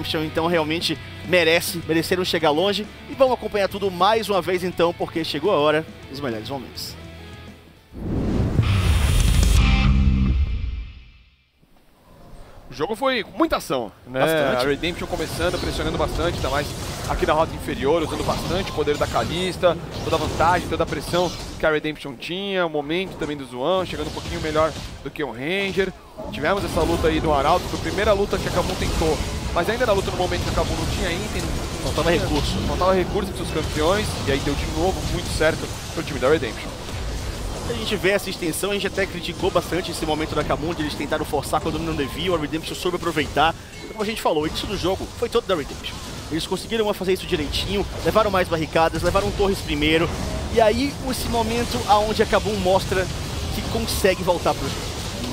Redemption, então realmente mereceram chegar longe. E vamos acompanhar tudo mais uma vez então, porque chegou a hora dos melhores momentos. O jogo foi com muita ação, né? Bastante. A Redemption começando, pressionando bastante, ainda mais aqui na rota inferior, usando bastante o poder da Kalista, toda a vantagem, toda a pressão que a Redemption tinha, o momento também do Zwan, chegando um pouquinho melhor do que o Ranger. Tivemos essa luta aí no Arauto, foi a primeira luta que a Kabum tentou, mas ainda na luta no momento que a Kabum não tinha item, Faltava recurso. Faltava recurso para os seus campeões, e aí deu de novo muito certo pro time da Redemption. A gente vê essa extensão, a gente até criticou bastante esse momento da Kabum, de eles tentaram forçar quando não deviam, a Redemption soube aproveitar. Como a gente falou, o início do jogo foi todo da Redemption. Eles conseguiram fazer isso direitinho, levaram mais barricadas, levaram torres primeiro, e aí esse momento aonde a Kabum mostra que consegue voltar pro jogo.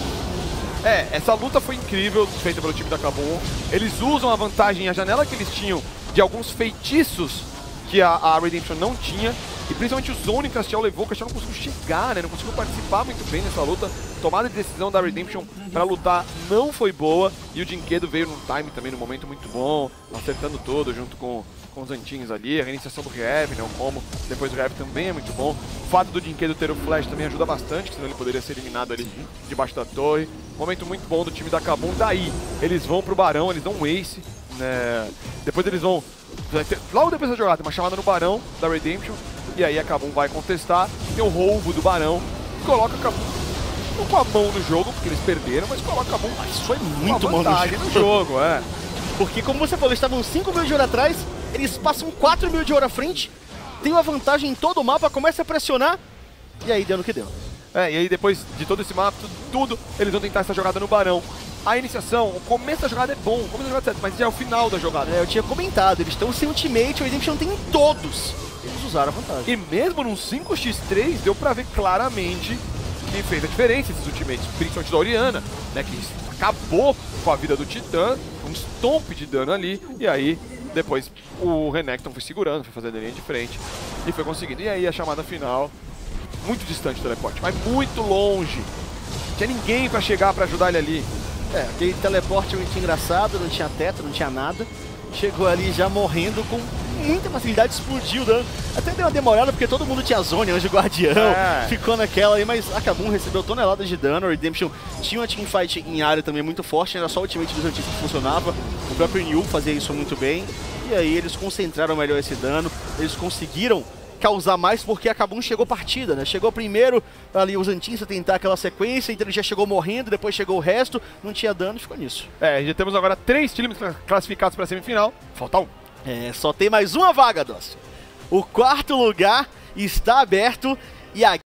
Essa luta foi incrível, feita pelo time da Kabum. Eles usam a vantagem, a janela que eles tinham de alguns feitiços que a Redemption não tinha, e principalmente o Zone que a Castiel levou, que a Castiel não conseguiu chegar, né? Não conseguiu participar muito bem nessa luta. Tomada de decisão da Redemption pra lutar não foi boa, e o Jinkedo veio num time também, num momento muito bom, acertando todo junto com os Antinhos ali, a reiniciação do Rev, né? O combo depois do Rev também é muito bom. O fato do Jinkedo ter o flash também ajuda bastante, senão ele poderia ser eliminado ali debaixo da torre. Momento muito bom do time da Kabum. Daí, eles vão pro Barão, eles dão um ace, né? Depois eles vão... Logo depois da jogada, uma chamada no Barão da Redemption, e aí a Kabum vai contestar, tem o roubo do Barão, coloca a Kabum não com a mão no jogo, porque eles perderam, mas coloca a Kabum Isso foi muito com a vantagem no jogo, Porque como você falou, eles estavam 5 mil de ouro atrás, eles passam 4 mil de ouro à frente, tem uma vantagem em todo o mapa, começa a pressionar, e aí deu no que deu. E aí depois de todo esse mapa, tudo, eles vão tentar essa jogada no Barão. A iniciação, o começo da jogada é bom, o começo da jogada é certo, mas já é o final da jogada. Eu tinha comentado, eles estão sem ultimate, o Redemption tem em todos. Eles usaram a vantagem. E mesmo num 5x3, deu pra ver claramente que fez a diferença esses ultimates, principalmente da Orianna, né, que acabou com a vida do Titã, um stomp de dano ali, e aí depois o Renekton foi segurando, foi fazendo a linha de frente e foi conseguindo. E aí a chamada final, muito distante do teleporte, mas muito longe. Não tinha ninguém pra chegar pra ajudar ele ali. Aquele teleporte muito engraçado, não tinha teto, não tinha nada. Chegou ali já morrendo com muita facilidade, explodiu o dano. Até deu uma demorada porque todo mundo tinha zone, anjo guardião, ficou naquela aí, mas a Kabum recebeu toneladas de dano. A Redemption tinha uma teamfight em área também muito forte, era só o ultimate dos antigos que funcionava. O próprio New fazia isso muito bem. E aí eles concentraram melhor esse dano, eles conseguiram causar mais porque a Kabum chegou partida, né? Chegou primeiro ali os Antinhos a tentar aquela sequência, então ele já chegou morrendo, depois chegou o resto, não tinha dano e ficou nisso. Já temos agora 3 times classificados para a semifinal, falta um. Só tem mais uma vaga, Dócio. O 4º lugar está aberto e a